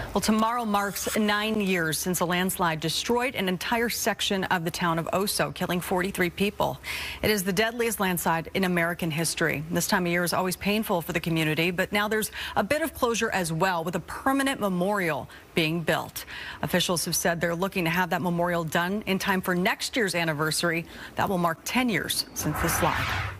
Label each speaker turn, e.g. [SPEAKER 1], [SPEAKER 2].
[SPEAKER 1] Well, tomorrow marks 9 years since a landslide destroyed an entire section of the town of Oso, killing 43 people. It is the deadliest landslide in American history. This time of year is always painful for the community, but now there's a bit of closure as well, with a permanent memorial being built. Officials have said they're looking to have that memorial done in time for next year's anniversary. That will mark 10 years since the slide.